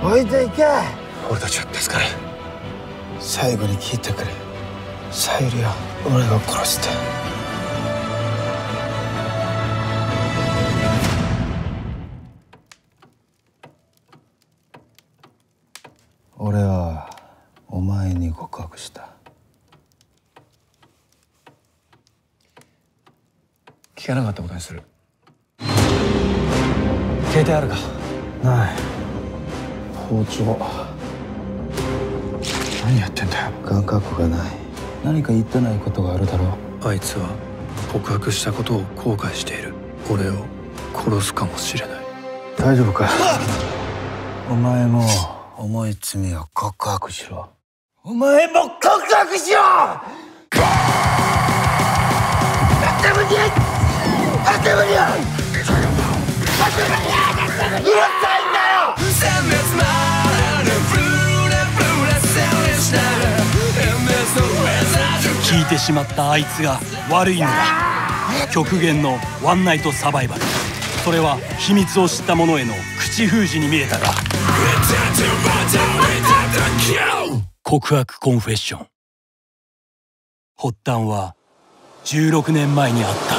置いていけ。 俺たちは助かる。 最後に聞いてくれ。さゆりは俺が殺した。俺はお前に告白した。 聞かなかったことにする。携帯あるか？ ない。包丁。 何やってんだよ。 感覚がない。何か言ってないことがあるだろう。 あいつは告白したことを後悔している。俺を殺すかもしれない。 大丈夫か？お前も重い罪を告白しろ。お前も告白しろ！ 聞いてしまったあいつが悪いのだ。極限のワンナイトサバイバル。それは秘密を知った者への口封じに見えたが、告白コンフェッション。発端は16年前にあった。